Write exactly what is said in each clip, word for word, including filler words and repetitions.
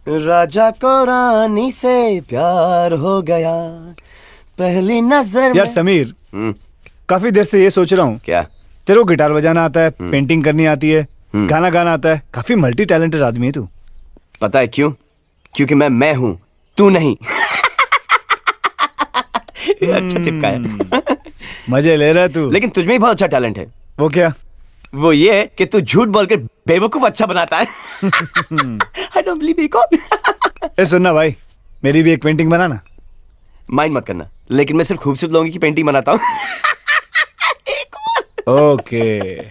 राजा को रानी से प्यार हो गया पहली नजर यार समीर, काफी देर से ये सोच रहा हूँ, क्या तेरे को गिटार बजाना आता है, पेंटिंग करनी आती है, गाना गाना आता है, काफी मल्टी टैलेंटेड आदमी है तू। पता है क्यों? क्योंकि मैं मैं हूँ, तू नहीं। अच्छा चिपकाया। मजे ले रहा है तू। लेकिन तुझमें ही बहुत अच्छा टैलेंट है। वो क्या? वो ये कि तू झूठ बोलकर बेवकूफ अच्छा बनाता है। I don't believe you, कौन? ए सुनना भाई, मेरी भी एक पेंटिंग बनाना। माइंड मत करना, लेकिन मैं सिर्फ खूबसूरत लोगों की पेंटिंग बनाता हूँ। ओके,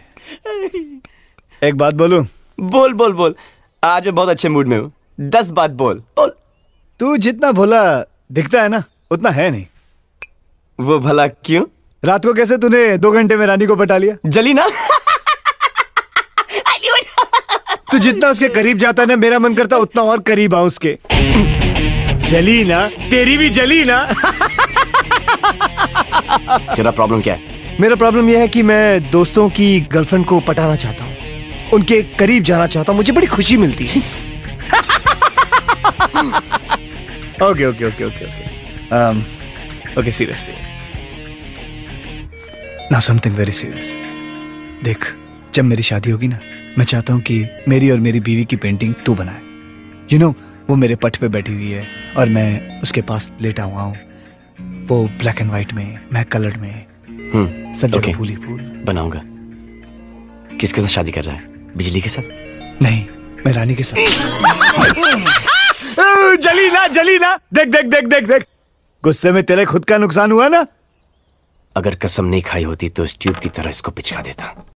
एक बात बोलूं? बोल बोल बोल, आज मैं बहुत अच्छे मूड में हूँ। दस बात बोल बोल। तू जितना भोला दिखता है ना, उतना है नहीं। वो भला क्यों? रात को कैसे तूने दो घंटे में रानी को पटा लिया? जली ना। तू जितना उसके करीब जाता है ना, मेरा मन करता उतना और करीब आऊं उसके। जली ना, तेरी भी जली ना। तेरा प्रॉब्लम क्या है? मेरा प्रॉब्लम यह है कि मैं दोस्तों की गर्लफ्रेंड को पटाना चाहता हूँ, उनके करीब जाना चाहता हूँ, मुझे बड़ी खुशी मिलती है। Okay okay okay okay okay okay serious serious now something very serious. देख, जब मेरी शादी होगी ना, मैं चाहता हूँ कि मेरी और मेरी बीवी की पेंटिंग तू बनाए। यू नो, वो मेरे पट पे बैठी हुई है और मैं उसके पास लेटा हुआ हूँ, वो ब्लैक एंड व्हाइट में, मैं कलर्ड में, सब जगह फूल ही फूल। बनाऊंगा। किसके साथ शादी कर रहा है? बिजली के साथ? नहीं, मैं रानी के साथ। जली ना, जली ना। देख देख देख देख देख, गुस्से में तेरे खुद का नुकसान हुआ ना। अगर कसम नहीं खाई होती तो इस ट्यूब की तरह इसको पिचका देता।